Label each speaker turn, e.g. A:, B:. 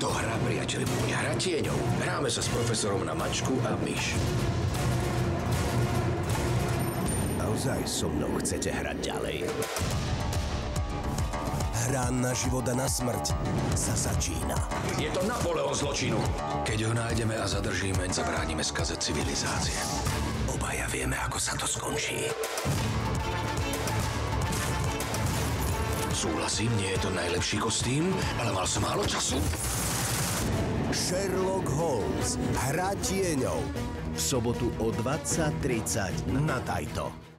A: to hra, priateľi môj. Hra tieňov. Hráme sa s profesorom na mačku a myš. Naozaj so mnou chcete hrať ďalej? Hra na život a na smrť sa začína. Je to Napoleon zločinu. Keď ho nájdeme a zadržíme, zabránime skaze civilizácie. Obaja vieme, ako sa to skončí. Súhlasím, nie je to najlepší kostým, ale mal som málo času. Sherlock Holmes. Hra tieňov. V sobotu o 20:30 na Taito.